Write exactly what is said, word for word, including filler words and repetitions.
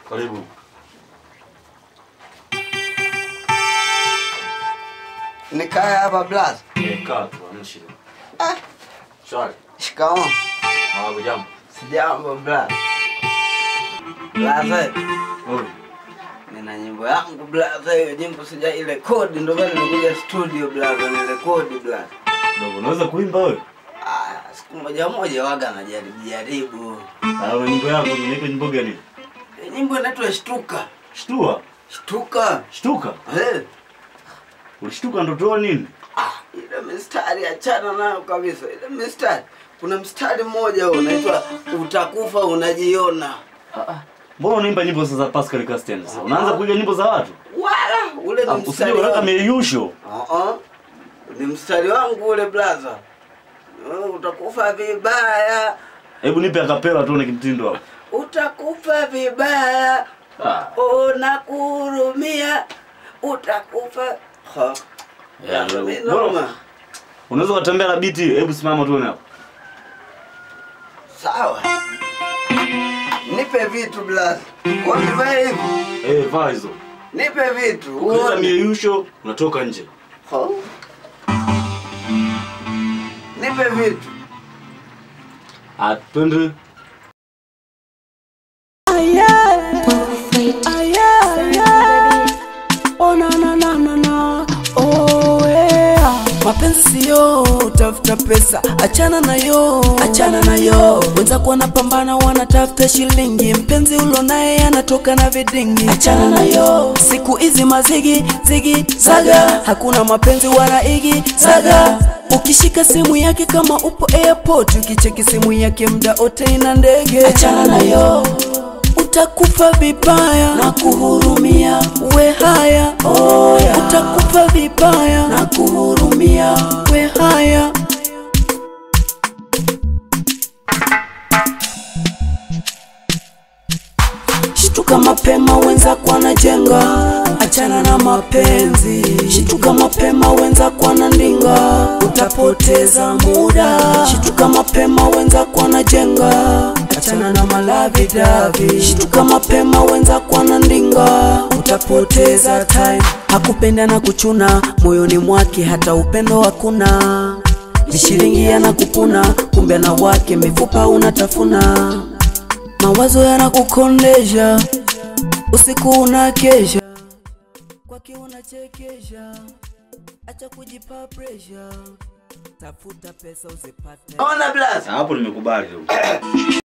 Karibu. Nikae hapa blaza. Eh, kaa tu, hamna shida. Ah, Shwari. shikamoo. Hapo jambo. Sijambo blaza. Blaza. Oi. Nina nyimbo yangu blaza, hiyo nyimbo sija ile kodi ndio maana nikuja studio blaza, ni rekodi blaza. Ndio unaweza kuimba wewe? Ah, siku moja moja waga najaribu jaribu. Ah, nyimbo yako ni nyimbo gani? Nyimbo inaitwa Shtuka. Shtua. Shtuka. Shtuka? Eh. Ulishtuka ndoto nini? Ah, ile mistari achana nayo kabisa. Ile mistari. Kuna mstari mmoja unaitwa utakufa unajiona. Ah ah. Mbona unaimba nyimbo za Pascal Casten? Unaanza kuiga nyimbo za watu? Wala, ule ni mstari. Usije kama Yuzo. Ah ah. Ni mstari wangu ule blaza. Utakufa vibaya. Hebu nipe akapela tuone kimtindo hapo. Utakufa vibaya. Ah. Oh, nakuhurumia. Utakufa. Ha. Ya, noma. Unaweza kutembea na biti, hebu simama tuone hapo. Sawa. Nipe vitu blaza. Wamevaa hivi. Eh, vaa hizo. Nipe vitu. Ukiza Yuzo unatoka nje. Ha. Nipe vitu. Atende. Aya. Aya. Oh na na na na na. Oh yeah. Mapenzi sio utafuta pesa, achana nayo, achana nayo. Wenzako wanapambana wanatafuta shilingi, mpenzi ulo naye anatoka na vidingi, achana nayo. Siku hizi mazigi zigi zaga, hakuna mapenzi wala igi zaga. Ukishika simu yake kama upo airport, ukicheki simu yake muda wote ina ndege, achana nayo. Utakufa vibaya na kuhurumia, we haya. Oh yeah. Utakufa vibaya na kuhurumia, we haya. Shtuka mapema wenzako wanajenga, achana na mapenzi. Shtuka mapema wenzako wanandinga, utapoteza muda. Shtuka mapema wenzako wanajenga, achana na malavi davi. Shtuka mapema wenzako wanandinga, utapoteza time. Hakupenda na kuchuna, moyoni mwake hata upendo hakuna. Nishilingi yanakupuna, kumbe na wake mifupa unatafuna. Mawazo yanakukondesha, usiku unakesha, kwake unachekesha. Acha kujipa pressure, tafuta pesa usipate. Ona blaza. Hapo nimekubali.